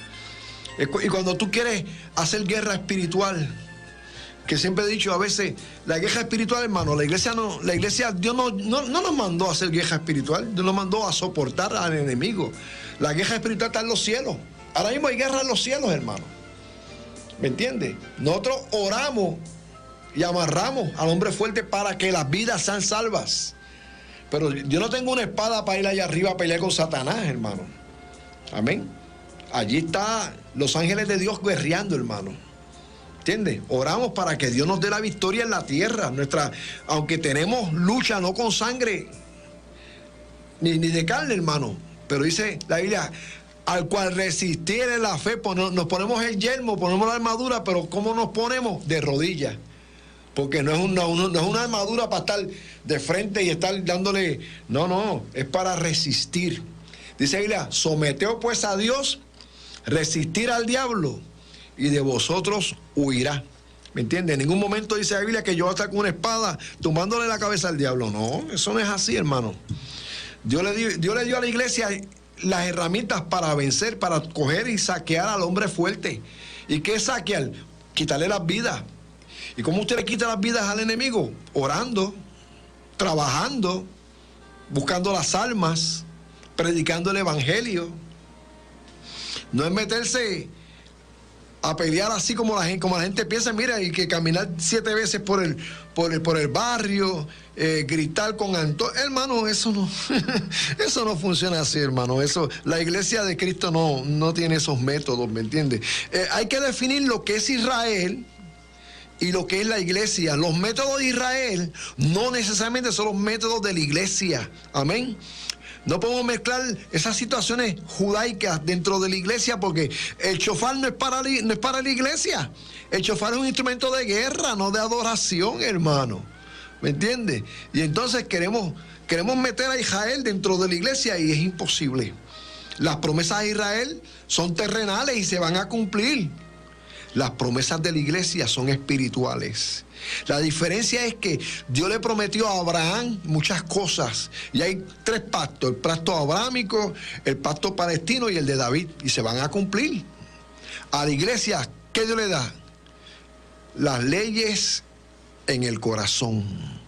Y cuando tú quieres hacer guerra espiritual, que siempre he dicho, a veces la guerra espiritual, hermano, Dios no nos mandó a hacer guerra espiritual, Dios nos mandó a soportar al enemigo. La guerra espiritual está en los cielos. Ahora mismo hay guerra en los cielos, hermano. ¿Me entiendes? Nosotros oramos y amarramos al hombre fuerte para que las vidas sean salvas. Pero yo no tengo una espada para ir allá arriba a pelear con Satanás, hermano. Amén. Allí están los ángeles de Dios guerreando, hermano. ¿Entiendes? Oramos para que Dios nos dé la victoria en la tierra. Aunque tenemos lucha no con sangre ni de carne, hermano. Pero dice la Biblia, al cual resistiere la fe, nos ponemos el yelmo, ponemos la armadura, pero ¿cómo nos ponemos? De rodillas. Porque no es una armadura para estar de frente y estar dándole... No, es para resistir. Dice la Biblia, someteos pues a Dios, resistir al diablo, y de vosotros huirá. ¿Me entiendes? En ningún momento dice la Biblia que yo voy a estar con una espada tumbándole la cabeza al diablo. No, eso no es así, hermano. Dios le dio a la iglesia las herramientas para vencer, para coger y saquear al hombre fuerte. ¿Y qué saquear? Quitarle las vidas. ¿Y cómo usted le quita las vidas al enemigo? Orando, trabajando, buscando las almas, predicando el evangelio. No es meterse a pelear así como la gente piensa, mira, y que caminar 7 veces por el barrio, gritar con Antonio. Hermano, eso no eso no funciona así, hermano. La iglesia de Cristo no tiene esos métodos, ¿me entiendes? Hay que definir lo que es Israel y lo que es la iglesia. Los métodos de Israel no necesariamente son los métodos de la iglesia. Amén. No podemos mezclar esas situaciones judaicas dentro de la iglesia, porque el shofar no es para la iglesia. El shofar es un instrumento de guerra, no de adoración, hermano. ¿Me entiendes? Y entonces queremos meter a Israel dentro de la iglesia, y es imposible. Las promesas de Israel son terrenales y se van a cumplir. Las promesas de la iglesia son espirituales. La diferencia es que Dios le prometió a Abraham muchas cosas, y hay 3 pactos: el pacto abrámico, el pacto palestino y el de David, y se van a cumplir. A la iglesia, ¿qué Dios le da? Las leyes en el corazón.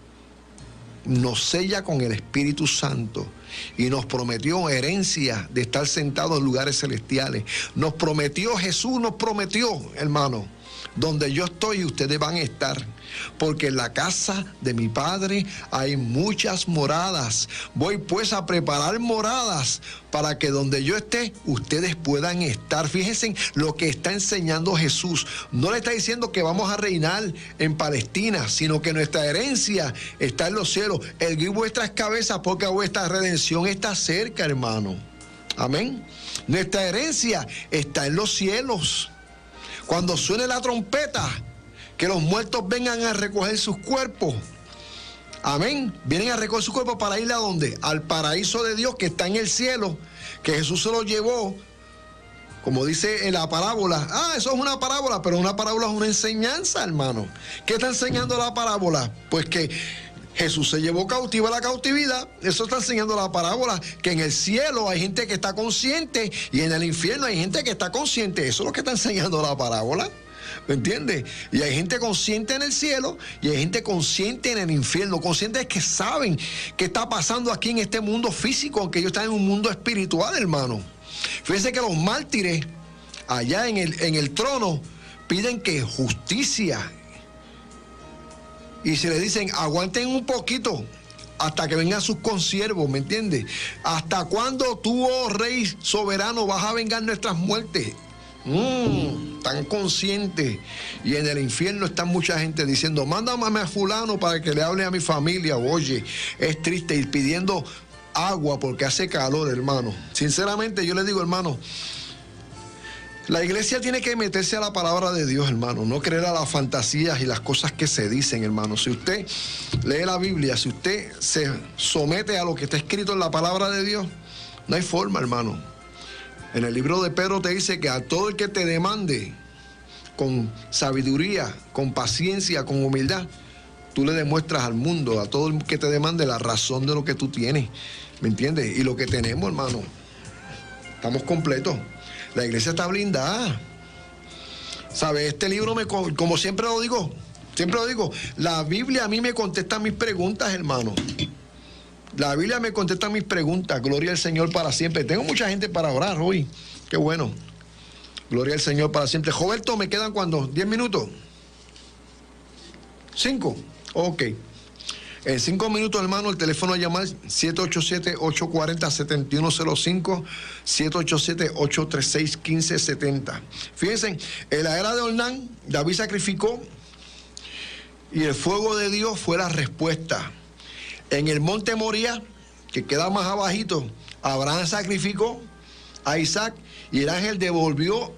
Nos sella con el Espíritu Santo y nos prometió herencia de estar sentados en lugares celestiales. Nos prometió, Jesús nos prometió, hermano, donde yo estoy ustedes van a estar, porque en la casa de mi Padre hay muchas moradas. Voy pues a preparar moradas para que donde yo esté ustedes puedan estar. Fíjense lo que está enseñando Jesús. No le está diciendo que vamos a reinar en Palestina, sino que nuestra herencia está en los cielos. Erguid vuestras cabezas porque vuestra redención está cerca, hermano. Amén. Nuestra herencia está en los cielos. Cuando suene la trompeta, que los muertos vengan a recoger sus cuerpos. Amén. Vienen a recoger sus cuerpos para ir a ¿dónde? Al paraíso de Dios que está en el cielo, que Jesús se lo llevó, como dice en la parábola. Eso es una parábola, pero una parábola es una enseñanza, hermano. ¿Qué está enseñando la parábola? Pues que Jesús se llevó cautiva la cautividad. Eso está enseñando la parábola, que en el cielo hay gente que está consciente y en el infierno hay gente que está consciente. Eso es lo que está enseñando la parábola. ¿Me entiendes? Y hay gente consciente en el cielo y hay gente consciente en el infierno. Conscientes que saben qué está pasando aquí en este mundo físico, aunque ellos están en un mundo espiritual, hermano. Fíjense que los mártires allá en el trono piden que justicia. Y se le dicen, aguanten un poquito hasta que vengan sus consiervos, ¿me entiendes? ¿Hasta cuándo tú, oh Rey soberano, vas a vengar nuestras muertes? Tan conscientes. Y en el infierno está mucha gente diciendo, mándame a fulano para que le hable a mi familia. Oye, es triste, ir pidiendo agua porque hace calor, hermano. Sinceramente yo le digo, hermano, la iglesia tiene que meterse a la palabra de Dios, hermano, no creer a las fantasías y las cosas que se dicen, hermano. Si usted lee la Biblia, si usted se somete a lo que está escrito en la palabra de Dios, no hay forma, hermano. En el libro de Pedro te dice que a todo el que te demande con sabiduría, con paciencia, con humildad, tú le demuestras al mundo, a todo el que te demande, la razón de lo que tú tienes, ¿me entiendes? Y lo que tenemos, hermano, estamos completos. La iglesia está blindada. ¿Sabe? Este libro, como siempre lo digo, la Biblia a mí me contesta mis preguntas, hermano. La Biblia me contesta mis preguntas. Gloria al Señor para siempre. Tengo mucha gente para orar hoy. Qué bueno. Gloria al Señor para siempre. Roberto, ¿me quedan cuándo? ¿10 minutos? ¿5? Ok. En 5 minutos, hermano, el teléfono a llamar 787-840-7105, 787-836-1570. Fíjense, en la era de Ornán, David sacrificó y el fuego de Dios fue la respuesta. En el monte Moría, que queda más abajito, Abraham sacrificó a Isaac y el ángel devolvió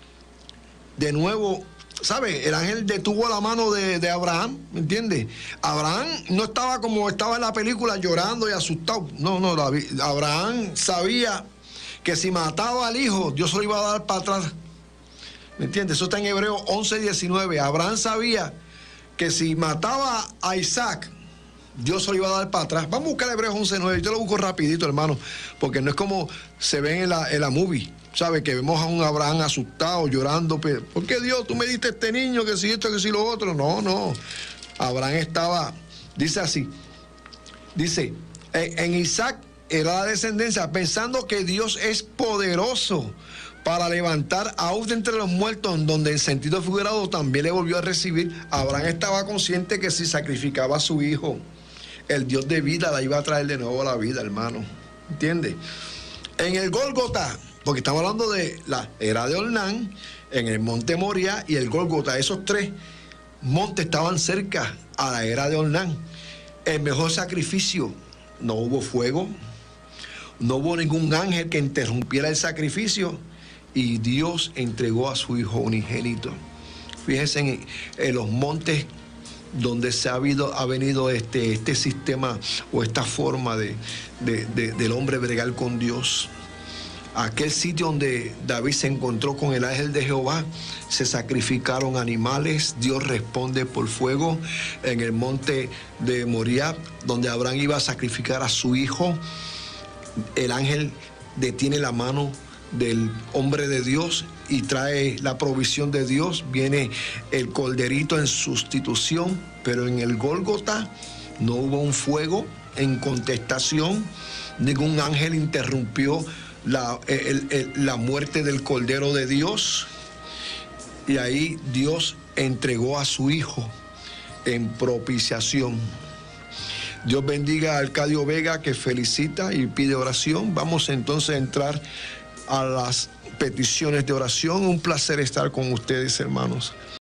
de nuevo. ¿Sabe? El ángel detuvo la mano de Abraham, ¿me entiendes? Abraham no estaba como estaba en la película llorando y asustado. No, Abraham sabía que si mataba al hijo, Dios se lo iba a dar para atrás. ¿Me entiendes? Eso está en Hebreos 11:19. Abraham sabía que si mataba a Isaac, Dios se lo iba a dar para atrás. Vamos a buscar Hebreos 11:9. Yo lo busco rapidito, hermano, porque no es como se ven en la movie. ¿Sabe? Que vemos a un Abraham asustado, llorando. ¿Por qué Dios, tú me diste este niño, que si esto, que si lo otro? No. Abraham estaba, dice así, dice, en Isaac era la descendencia, pensando que Dios es poderoso para levantar aún de entre los muertos, donde en sentido figurado también le volvió a recibir. Abraham estaba consciente que si sacrificaba a su hijo, el Dios de vida la iba a traer de nuevo a la vida, hermano. ¿Entiendes? En el Gólgota, porque estamos hablando de la era de Ornán, en el monte Moría y el Gólgota. Esos 3 montes estaban cerca a la era de Ornán. El mejor sacrificio, no hubo fuego, no hubo ningún ángel que interrumpiera el sacrificio y Dios entregó a su Hijo unigénito. Fíjense en los montes donde se ha venido este sistema o esta forma del hombre bregar con Dios. Aquel sitio donde David se encontró con el ángel de Jehová, se sacrificaron animales, Dios responde por fuego. En el monte de Moría, donde Abraham iba a sacrificar a su hijo, el ángel detiene la mano del hombre de Dios y trae la provisión de Dios. Viene el corderito en sustitución, pero en el Gólgota no hubo un fuego en contestación. Ningún ángel interrumpió la muerte del Cordero de Dios. Y ahí Dios entregó a su Hijo en propiciación. Dios bendiga a Arcadio Vega, que felicita y pide oración. Vamos entonces a entrar a las peticiones de oración. Un placer estar con ustedes, hermanos.